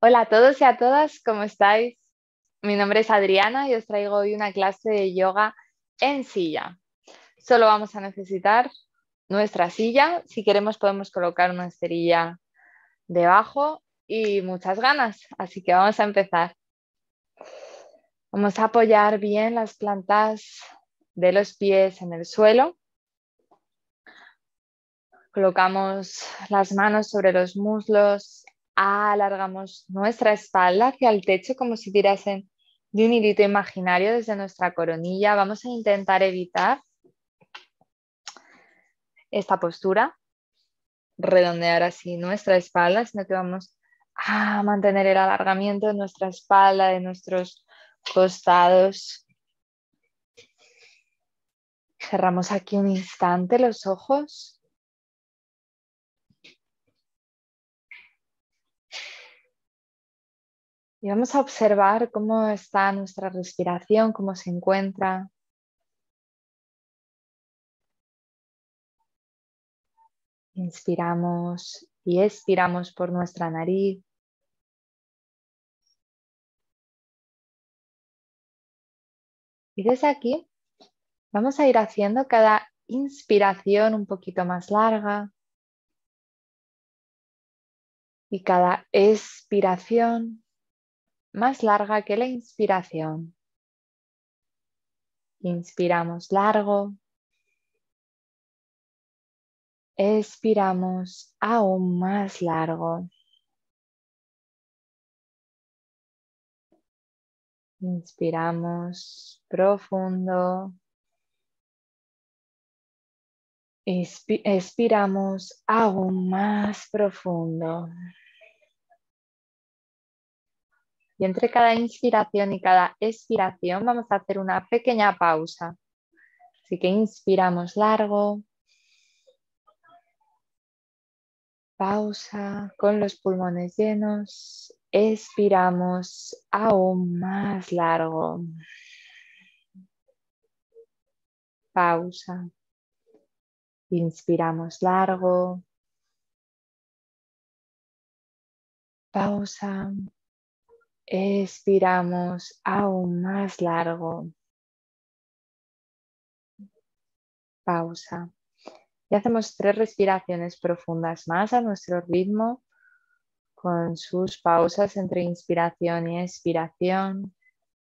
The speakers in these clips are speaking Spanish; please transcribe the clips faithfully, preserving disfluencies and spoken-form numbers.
Hola a todos y a todas, ¿cómo estáis? Mi nombre es Adriana y os traigo hoy una clase de yoga en silla. Solo vamos a necesitar nuestra silla. Si queremos podemos colocar una esterilla debajo y muchas ganas. Así que vamos a empezar. Vamos a apoyar bien las plantas de los pies en el suelo. Colocamos las manos sobre los muslos, alargamos nuestra espalda hacia el techo como si tirasen de un hilito imaginario desde nuestra coronilla. Vamos a intentar evitar esta postura, redondear así nuestra espalda, sino que vamos a mantener el alargamiento de nuestra espalda, de nuestros costados. Cerramos aquí un instante los ojos. Y vamos a observar cómo está nuestra respiración, cómo se encuentra. Inspiramos y expiramos por nuestra nariz. Y desde aquí vamos a ir haciendo cada inspiración un poquito más larga y cada expiración más larga que la inspiración. Inspiramos largo. Expiramos aún más largo. Inspiramos profundo. Expi- expiramos aún más profundo. Y entre cada inspiración y cada expiración vamos a hacer una pequeña pausa. Así que inspiramos largo. Pausa con los pulmones llenos. Expiramos aún más largo. Pausa. Inspiramos largo. Pausa. Expiramos aún más largo. Pausa. Y hacemos tres respiraciones profundas más a nuestro ritmo, con sus pausas entre inspiración y expiración.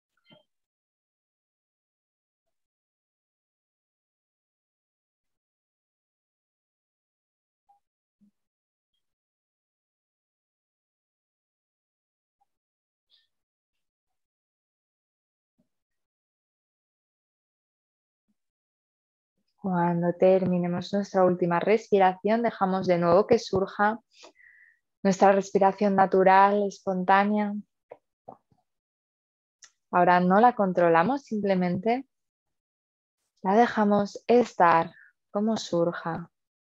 Cuando terminemos nuestra última respiración, dejamos de nuevo que surja nuestra respiración natural, espontánea. Ahora no la controlamos, simplemente la dejamos estar como surja.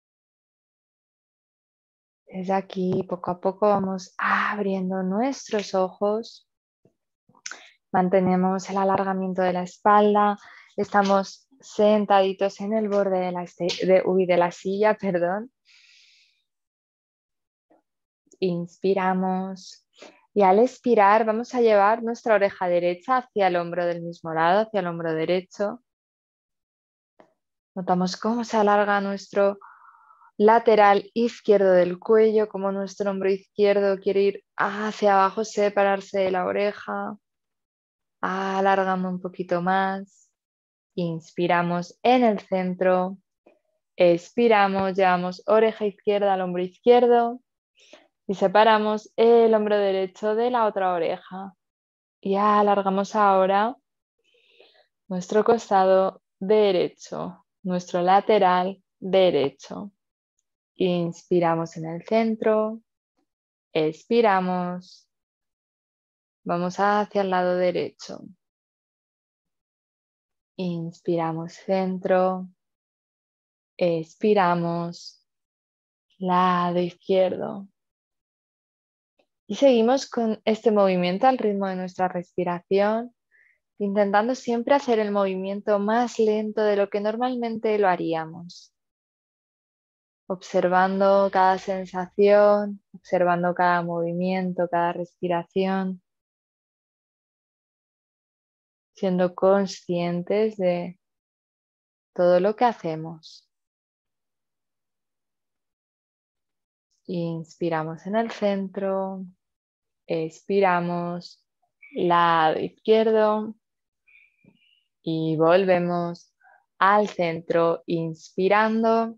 Desde aquí, poco a poco, vamos abriendo nuestros ojos. Mantenemos el alargamiento de la espalda. Estamos sentaditos en el borde de la, de, uy, de la silla, perdón. Inspiramos y al expirar vamos a llevar nuestra oreja derecha hacia el hombro del mismo lado, hacia el hombro derecho. Notamos cómo se alarga nuestro lateral izquierdo del cuello, como nuestro hombro izquierdo quiere ir hacia abajo, separarse de la oreja. Alargando un poquito más. Inspiramos en el centro. Expiramos, llevamos oreja izquierda al hombro izquierdo. Y separamos el hombro derecho de la otra oreja. Y alargamos ahora nuestro costado derecho, nuestro lateral derecho. Inspiramos en el centro, expiramos, vamos hacia el lado derecho. Inspiramos centro, expiramos, lado izquierdo. Y seguimos con este movimiento al ritmo de nuestra respiración, intentando siempre hacer el movimiento más lento de lo que normalmente lo haríamos. observando cada sensación, observando cada movimiento, cada respiración, siendo conscientes de todo lo que hacemos. Inspiramos en el centro, expiramos, lado izquierdo y volvemos al centro, inspirando.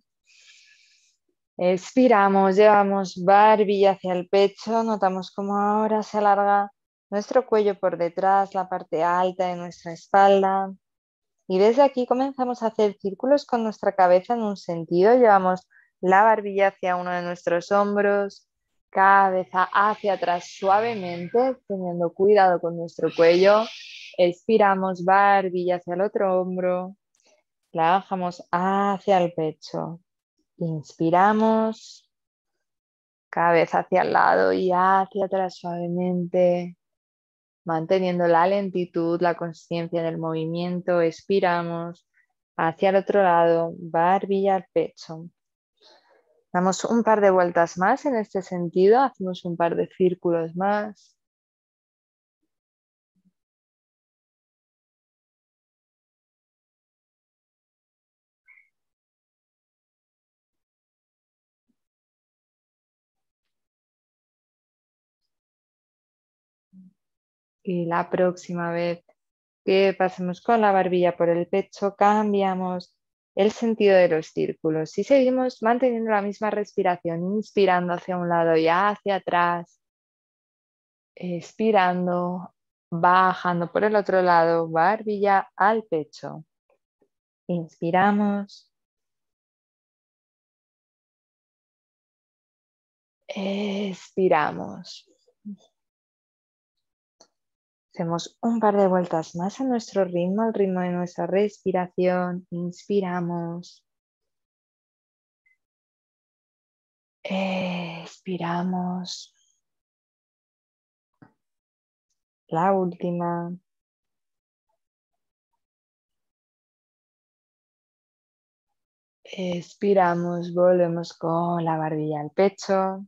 Expiramos, llevamos barbilla hacia el pecho, notamos cómo ahora se alarga nuestro cuello por detrás, la parte alta de nuestra espalda. Y desde aquí comenzamos a hacer círculos con nuestra cabeza en un sentido. Llevamos la barbilla hacia uno de nuestros hombros, cabeza hacia atrás suavemente, teniendo cuidado con nuestro cuello. Expiramos, barbilla hacia el otro hombro, la bajamos hacia el pecho. Inspiramos, cabeza hacia el lado y hacia atrás suavemente, manteniendo la lentitud, la consciencia del movimiento. Expiramos hacia el otro lado, barbilla al pecho. Damos un par de vueltas más en este sentido, hacemos un par de círculos más. Y la próxima vez que pasemos con la barbilla por el pecho, cambiamos el sentido de los círculos y seguimos manteniendo la misma respiración, inspirando hacia un lado y hacia atrás, expirando, bajando por el otro lado, barbilla al pecho. Inspiramos, expiramos. Hacemos un par de vueltas más a nuestro ritmo, al ritmo de nuestra respiración. Inspiramos. Expiramos. La última. Expiramos, volvemos con la barbilla al pecho.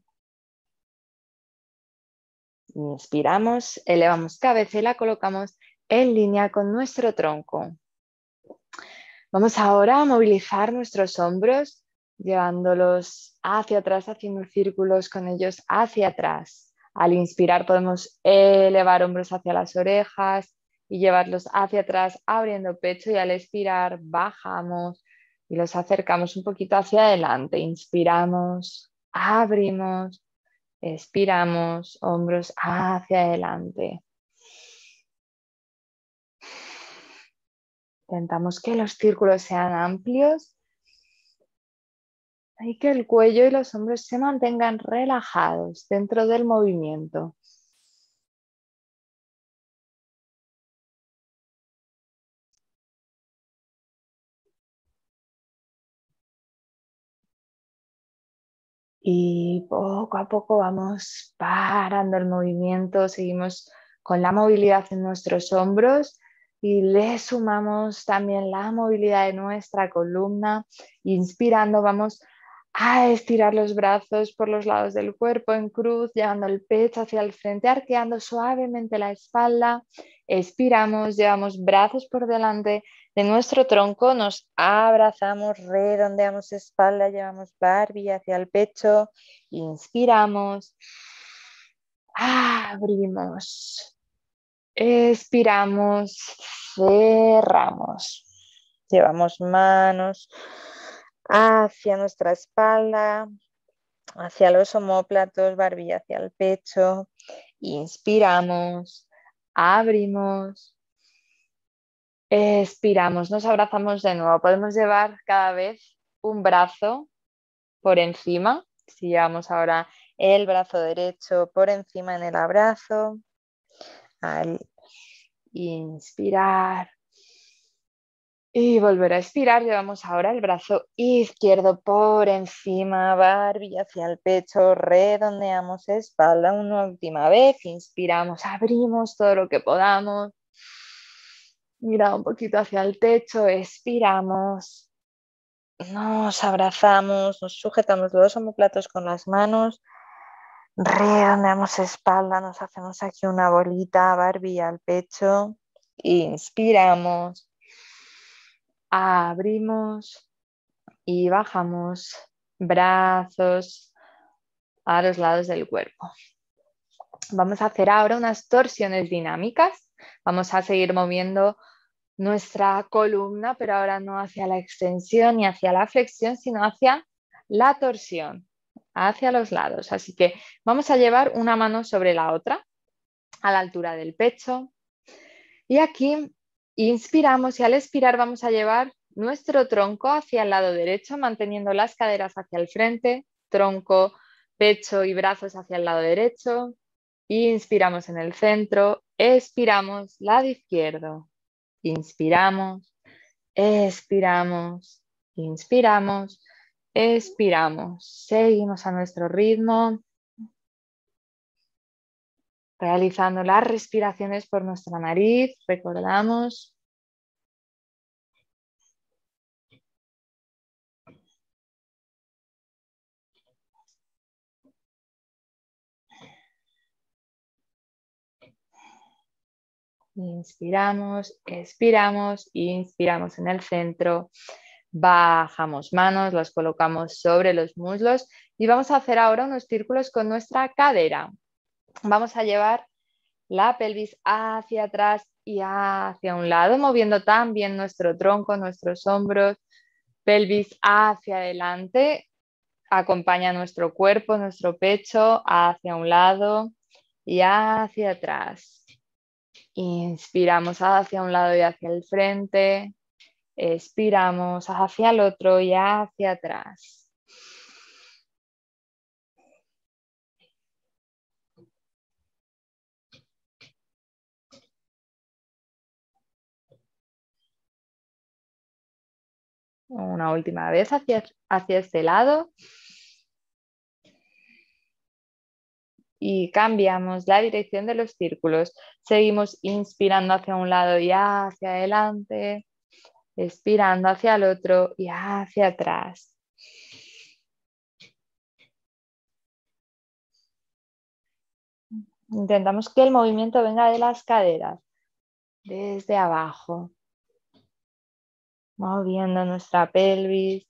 Inspiramos, elevamos cabeza y la colocamos en línea con nuestro tronco. Vamos ahora a movilizar nuestros hombros, llevándolos hacia atrás, haciendo círculos con ellos hacia atrás. Al inspirar podemos elevar hombros hacia las orejas y llevarlos hacia atrás, abriendo pecho, y al expirar bajamos y los acercamos un poquito hacia adelante. Inspiramos, abrimos, expiramos, hombros hacia adelante. Intentamos que los círculos sean amplios y que el cuello y los hombros se mantengan relajados dentro del movimiento. Y poco a poco vamos parando el movimiento, seguimos con la movilidad en nuestros hombros y le sumamos también la movilidad de nuestra columna. Inspirando vamos a estirar los brazos por los lados del cuerpo en cruz, llevando el pecho hacia el frente, arqueando suavemente la espalda. Expiramos, llevamos brazos por delante de nuestro tronco, nos abrazamos, redondeamos espalda, llevamos barbilla hacia el pecho, inspiramos, abrimos, expiramos, cerramos, llevamos manos hacia nuestra espalda, hacia los omóplatos, barbilla hacia el pecho, inspiramos, abrimos, expiramos, nos abrazamos de nuevo. Podemos llevar cada vez un brazo por encima. Si llevamos ahora el brazo derecho por encima en el abrazo, al inspirar y volver a expirar, llevamos ahora el brazo izquierdo por encima, barbilla hacia el pecho, redondeamos espalda una última vez, inspiramos, abrimos todo lo que podamos. Mira un poquito hacia el techo, expiramos, nos abrazamos, nos sujetamos los omóplatos con las manos, redondeamos espalda, nos hacemos aquí una bolita, barbilla al pecho, inspiramos, abrimos y bajamos brazos a los lados del cuerpo. Vamos a hacer ahora unas torsiones dinámicas. Vamos a seguir moviendo nuestra columna, pero ahora no hacia la extensión ni hacia la flexión, sino hacia la torsión, hacia los lados. Así que vamos a llevar una mano sobre la otra, a la altura del pecho. Y aquí inspiramos y al expirar vamos a llevar nuestro tronco hacia el lado derecho, manteniendo las caderas hacia el frente, tronco, pecho y brazos hacia el lado derecho. Inspiramos en el centro, expiramos lado izquierdo. Inspiramos, expiramos, inspiramos, expiramos. Seguimos a nuestro ritmo, realizando las respiraciones por nuestra nariz. Recordamos. Inspiramos, expiramos, inspiramos en el centro. Bajamos manos, las colocamos sobre los muslos y vamos a hacer ahora unos círculos con nuestra cadera. Vamos a llevar la pelvis hacia atrás y hacia un lado, moviendo también nuestro tronco, nuestros hombros, pelvis hacia adelante, acompaña nuestro cuerpo, nuestro pecho hacia un lado y hacia atrás. Inspiramos hacia un lado y hacia el frente, expiramos hacia el otro y hacia atrás. Una última vez hacia, hacia este lado. Y cambiamos la dirección de los círculos. Seguimos inspirando hacia un lado y hacia adelante, expirando hacia el otro y hacia atrás. Intentamos que el movimiento venga de las caderas, desde abajo, moviendo nuestra pelvis.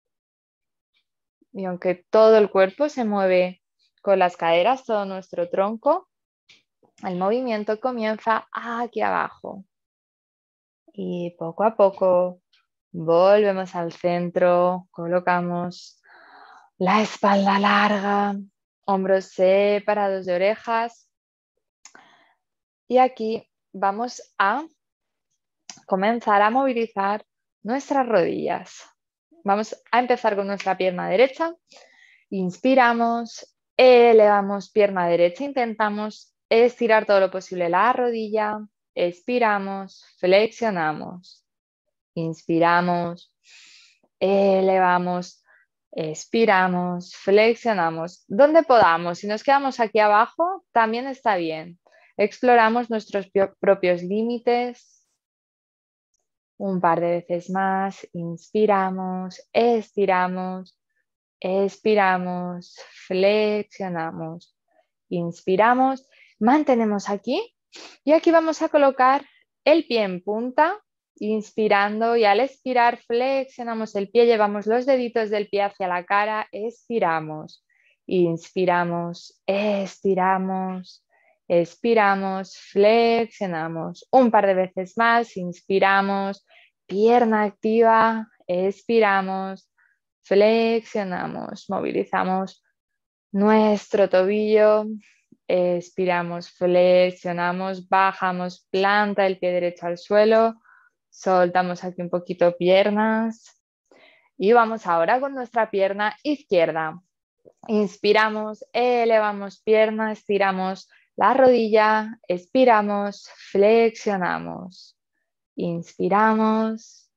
Y aunque todo el cuerpo se mueve con las caderas, todo nuestro tronco, el movimiento comienza aquí abajo. Y poco a poco volvemos al centro, colocamos la espalda larga, hombros separados de orejas. Y aquí vamos a comenzar a movilizar nuestras rodillas. Vamos a empezar con nuestra pierna derecha. Inspiramos, elevamos pierna derecha, intentamos estirar todo lo posible la rodilla. Expiramos, flexionamos. Inspiramos, elevamos, expiramos, flexionamos. Donde podamos, si nos quedamos aquí abajo, también está bien. Exploramos nuestros propios límites. Un par de veces más, inspiramos, estiramos, expiramos, flexionamos, inspiramos, mantenemos aquí y aquí vamos a colocar el pie en punta, inspirando y al expirar flexionamos el pie, llevamos los deditos del pie hacia la cara, expiramos, inspiramos, estiramos, expiramos, flexionamos. Un par de veces más, inspiramos, pierna activa, expiramos, flexionamos, movilizamos nuestro tobillo, expiramos, flexionamos, bajamos, planta el pie derecho al suelo, soltamos aquí un poquito piernas y vamos ahora con nuestra pierna izquierda. Inspiramos, elevamos pierna, estiramos la rodilla, expiramos, flexionamos, inspiramos,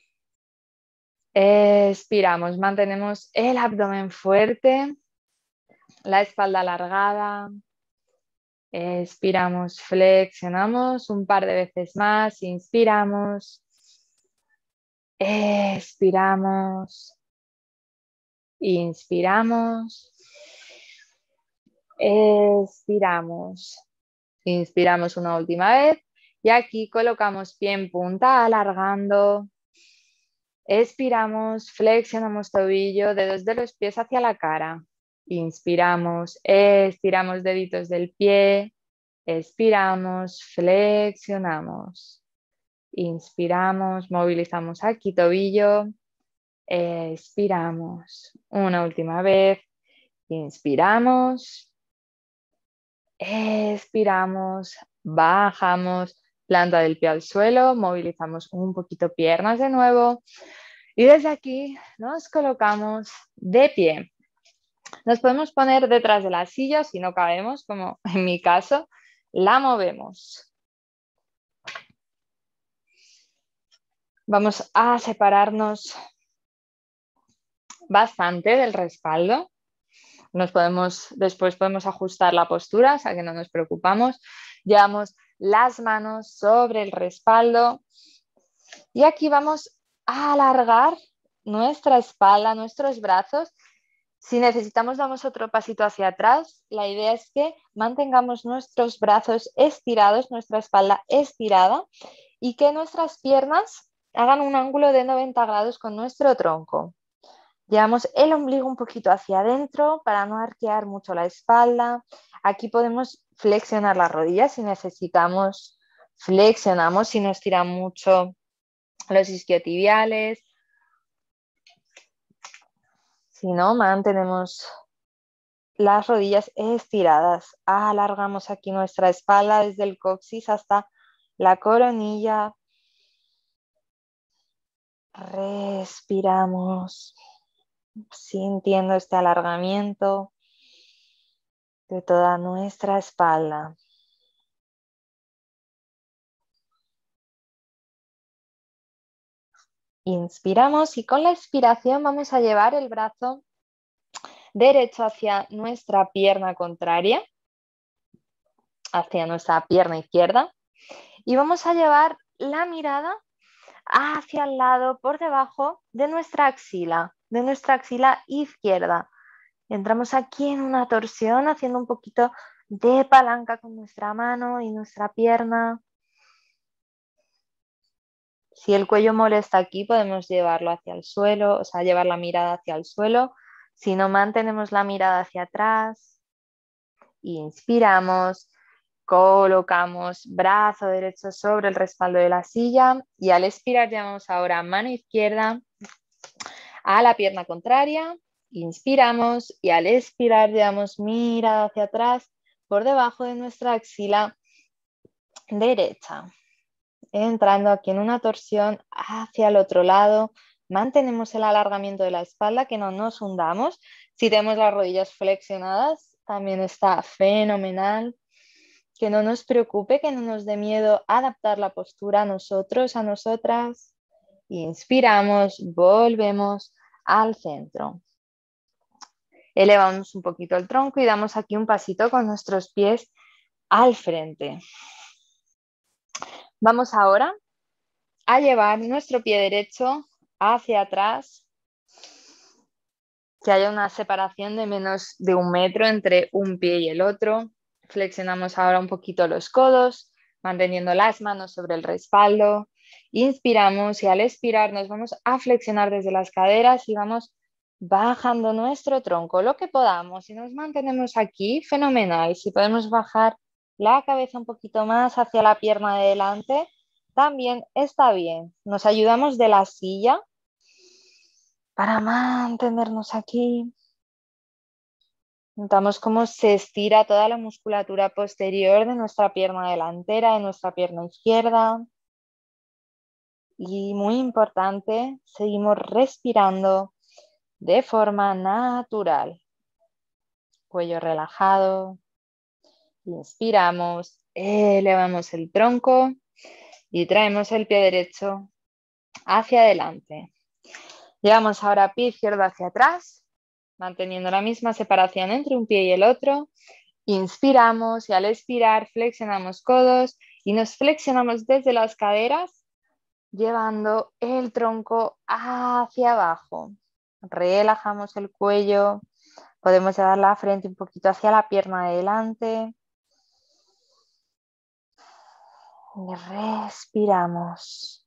expiramos, mantenemos el abdomen fuerte, la espalda alargada, expiramos, flexionamos un par de veces más, inspiramos, Expiramos. Inspiramos. Expiramos. Inspiramos una última vez. Y aquí colocamos pie en punta, alargando. Expiramos, flexionamos tobillo, dedos de los pies hacia la cara. Inspiramos, estiramos deditos del pie. Expiramos, flexionamos. Inspiramos, movilizamos aquí tobillo. Expiramos. Una última vez. Inspiramos. Expiramos. Bajamos. Planta del pie al suelo. Movilizamos un poquito piernas de nuevo. Y desde aquí nos colocamos de pie. Nos podemos poner detrás de la silla si no cabemos, como en mi caso. La movemos. Vamos a separarnos bastante del respaldo. Nos podemos, después podemos ajustar la postura, o sea que no nos preocupamos. Llevamos las manos sobre el respaldo y aquí vamos a alargar nuestra espalda, nuestros brazos. Si necesitamos, damos otro pasito hacia atrás. La idea es que mantengamos nuestros brazos estirados, nuestra espalda estirada y que nuestras piernas hagan un ángulo de noventa grados con nuestro tronco. Llevamos el ombligo un poquito hacia adentro para no arquear mucho la espalda. Aquí podemos flexionar las rodillas si necesitamos. Flexionamos si nos tiran mucho los isquiotibiales. Si no, mantenemos las rodillas estiradas. Alargamos aquí nuestra espalda desde el coxis hasta la coronilla. Respiramos, sintiendo este alargamiento de toda nuestra espalda. Inspiramos y con la expiración vamos a llevar el brazo derecho hacia nuestra pierna contraria, hacia nuestra pierna izquierda, y vamos a llevar la mirada hacia el lado por debajo de nuestra axila, de nuestra axila izquierda. Entramos aquí en una torsión haciendo un poquito de palanca con nuestra mano y nuestra pierna. Si el cuello molesta aquí, podemos llevarlo hacia el suelo, o sea, llevar la mirada hacia el suelo. Si no, mantenemos la mirada hacia atrás. Inspiramos, colocamos brazo derecho sobre el respaldo de la silla y al expirar llevamos ahora mano izquierda a la pierna contraria. Inspiramos y al expirar llevamos mirada hacia atrás por debajo de nuestra axila derecha. Entrando aquí en una torsión hacia el otro lado, mantenemos el alargamiento de la espalda, que no nos hundamos. Si tenemos las rodillas flexionadas, también está fenomenal. Que no nos preocupe, que no nos dé miedo adaptar la postura a nosotros, a nosotras. Inspiramos, volvemos al centro. Elevamos un poquito el tronco y damos aquí un pasito con nuestros pies al frente. Vamos ahora a llevar nuestro pie derecho hacia atrás, que haya una separación de menos de un metro entre un pie y el otro. Flexionamos ahora un poquito los codos, manteniendo las manos sobre el respaldo. Inspiramos y al expirar nos vamos a flexionar desde las caderas y vamos bajando nuestro tronco, lo que podamos. Si nos mantenemos aquí, fenomenal. Si podemos bajar la cabeza un poquito más hacia la pierna de delante, también está bien. Nos ayudamos de la silla para mantenernos aquí. Notamos cómo se estira toda la musculatura posterior de nuestra pierna delantera, de nuestra pierna izquierda. Y muy importante, seguimos respirando de forma natural. Cuello relajado. Inspiramos, elevamos el tronco y traemos el pie derecho hacia adelante. Llevamos ahora pie izquierdo hacia atrás, manteniendo la misma separación entre un pie y el otro. Inspiramos y al expirar flexionamos codos y nos flexionamos desde las caderas llevando el tronco hacia abajo. Relajamos el cuello, podemos llevar la frente un poquito hacia la pierna de delante. Y respiramos.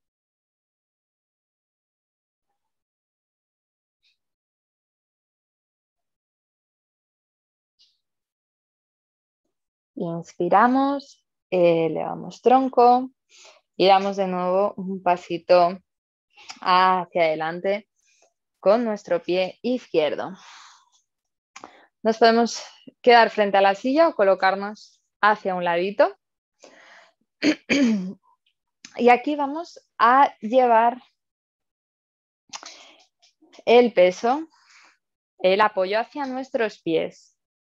Inspiramos, elevamos tronco y damos de nuevo un pasito hacia adelante con nuestro pie izquierdo. Nos podemos quedar frente a la silla o colocarnos hacia un ladito. Y aquí vamos a llevar el peso, el apoyo hacia nuestros pies.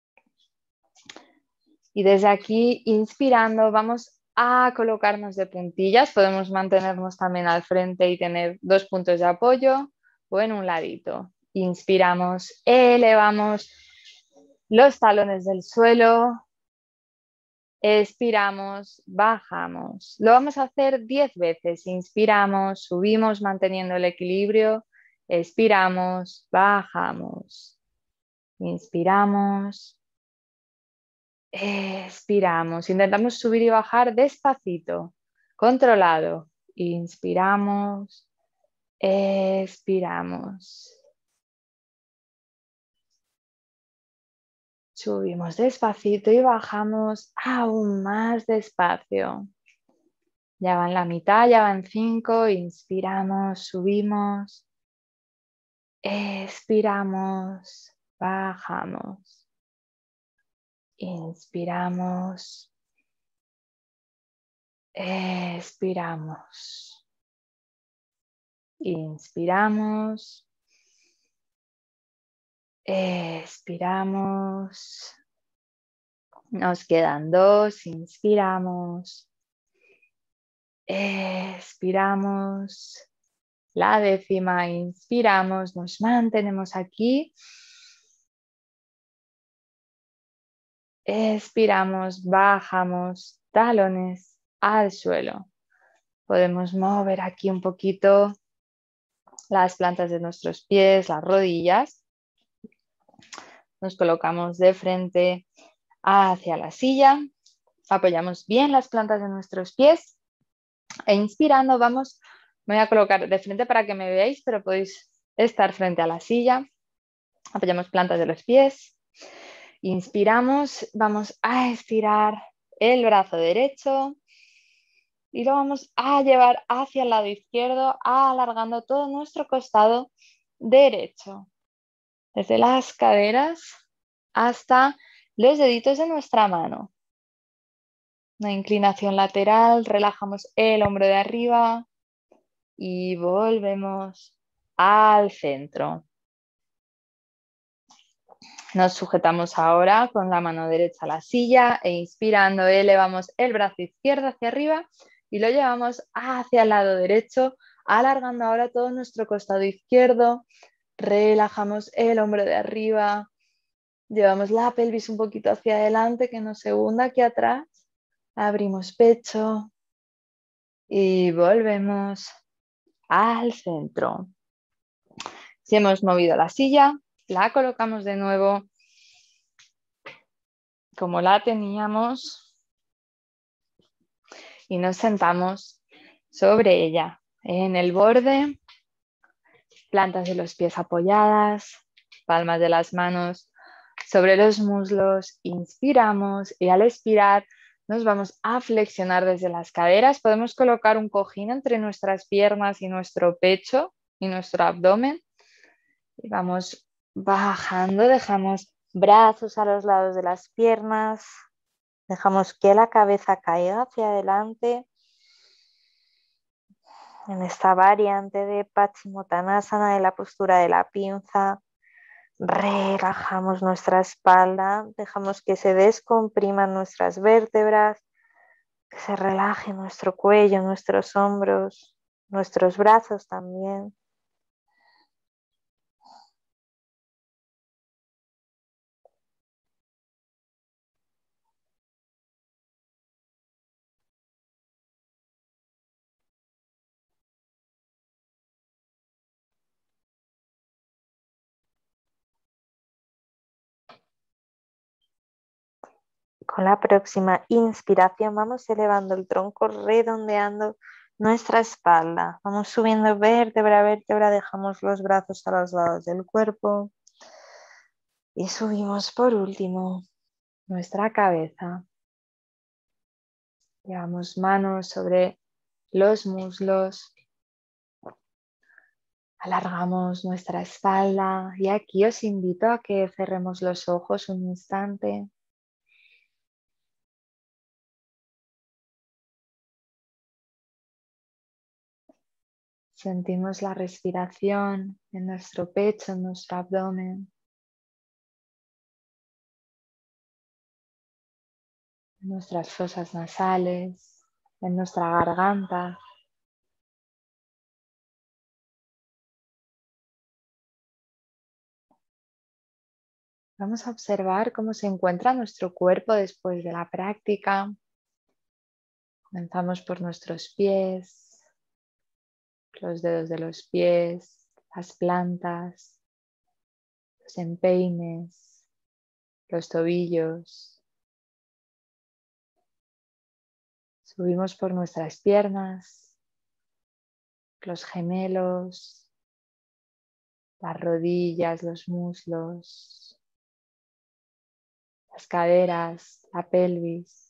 Y desde aquí, inspirando, vamos a colocarnos de puntillas. Podemos mantenernos también al frente y tener dos puntos de apoyo o en un ladito. Inspiramos, elevamos los talones del suelo. Expiramos, bajamos. Lo vamos a hacer diez veces. Inspiramos, subimos manteniendo el equilibrio. Expiramos, bajamos. Inspiramos. Expiramos. Intentamos subir y bajar despacito, controlado. Inspiramos. Expiramos. Subimos despacito y bajamos aún más despacio. Ya van la mitad, ya van cinco. Inspiramos, subimos. Expiramos, bajamos. Inspiramos. Expiramos. Inspiramos. Expiramos. Nos quedan dos. Inspiramos. Expiramos. La décima, inspiramos, nos mantenemos aquí. Expiramos, bajamos, talones al suelo. Podemos mover aquí un poquito las plantas de nuestros pies, las rodillas. Nos colocamos de frente hacia la silla. Apoyamos bien las plantas de nuestros pies. E inspirando vamos, me voy a colocar de frente para que me veáis, pero podéis estar frente a la silla. Apoyamos plantas de los pies. Inspiramos, vamos a estirar el brazo derecho y lo vamos a llevar hacia el lado izquierdo, alargando todo nuestro costado derecho. Desde las caderas hasta los deditos de nuestra mano. Una inclinación lateral, relajamos el hombro de arriba y volvemos al centro. Nos sujetamos ahora con la mano derecha a la silla e inspirando elevamos el brazo izquierdo hacia arriba y lo llevamos hacia el lado derecho, alargando ahora todo nuestro costado izquierdo. Relajamos el hombro de arriba, llevamos la pelvis un poquito hacia adelante que nos se hunda aquí atrás. Abrimos pecho y volvemos al centro. Si hemos movido la silla, la colocamos de nuevo como la teníamos y nos sentamos sobre ella. En el borde, plantas de los pies apoyadas, palmas de las manos sobre los muslos. Inspiramos y al expirar nos vamos a flexionar desde las caderas. Podemos colocar un cojín entre nuestras piernas y nuestro pecho y nuestro abdomen. Y vamos bajando, dejamos brazos a los lados de las piernas. Dejamos que la cabeza caiga hacia adelante. En esta variante de Paschimottanasana, de la postura de la pinza, relajamos nuestra espalda, dejamos que se descompriman nuestras vértebras, que se relaje nuestro cuello, nuestros hombros, nuestros brazos también. Con la próxima inspiración vamos elevando el tronco, redondeando nuestra espalda. Vamos subiendo vértebra a vértebra, dejamos los brazos a los lados del cuerpo. Y subimos por último nuestra cabeza. Llevamos manos sobre los muslos. Alargamos nuestra espalda y aquí os invito a que cerremos los ojos un instante. Sentimos la respiración en nuestro pecho, en nuestro abdomen, en nuestras fosas nasales, en nuestra garganta. Vamos a observar cómo se encuentra nuestro cuerpo después de la práctica. Comenzamos por nuestros pies, los dedos de los pies, las plantas, los empeines, los tobillos. Subimos por nuestras piernas, los gemelos, las rodillas, los muslos, las caderas, la pelvis.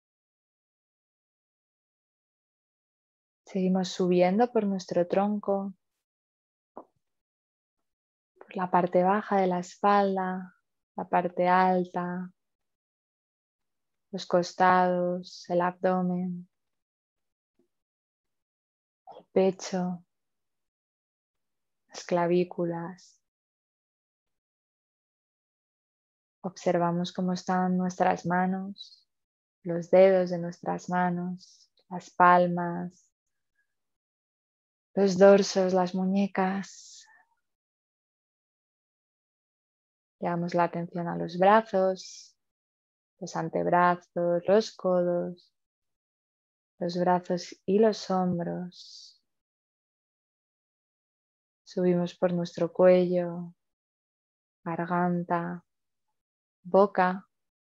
Seguimos subiendo por nuestro tronco, por la parte baja de la espalda, la parte alta, los costados, el abdomen, el pecho, las clavículas. Observamos cómo están nuestras manos, los dedos de nuestras manos, las palmas, los dorsos, las muñecas. Llevamos la atención a los brazos, los antebrazos, los codos, los brazos y los hombros. Subimos por nuestro cuello, garganta, boca.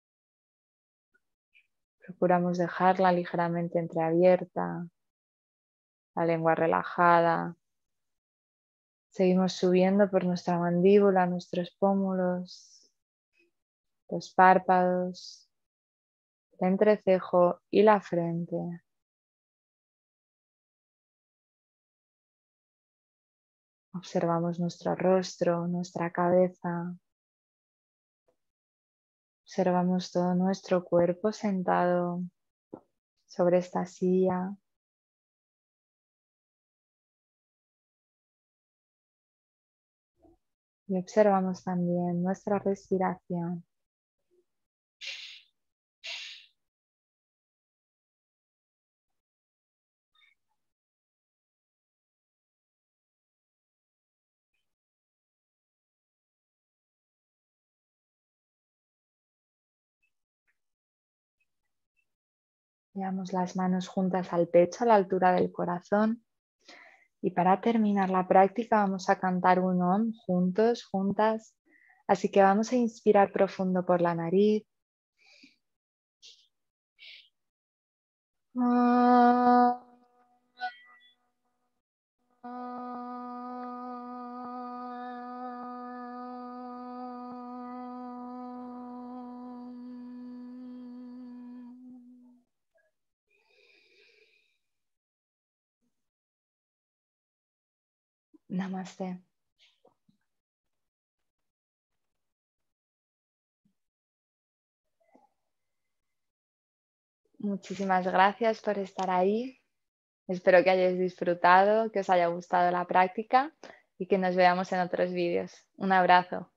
Procuramos dejarla ligeramente entreabierta, la lengua relajada. Seguimos subiendo por nuestra mandíbula, nuestros pómulos, los párpados, el entrecejo y la frente. Observamos nuestro rostro, nuestra cabeza. Observamos todo nuestro cuerpo sentado sobre esta silla. Y observamos también nuestra respiración. Llevamos las manos juntas al pecho, a la altura del corazón. Y para terminar la práctica vamos a cantar un Om juntos, juntas. Así que vamos a inspirar profundo por la nariz. Namaste. Muchísimas gracias por estar ahí. Espero que hayáis disfrutado, que os haya gustado la práctica y que nos veamos en otros vídeos. Un abrazo.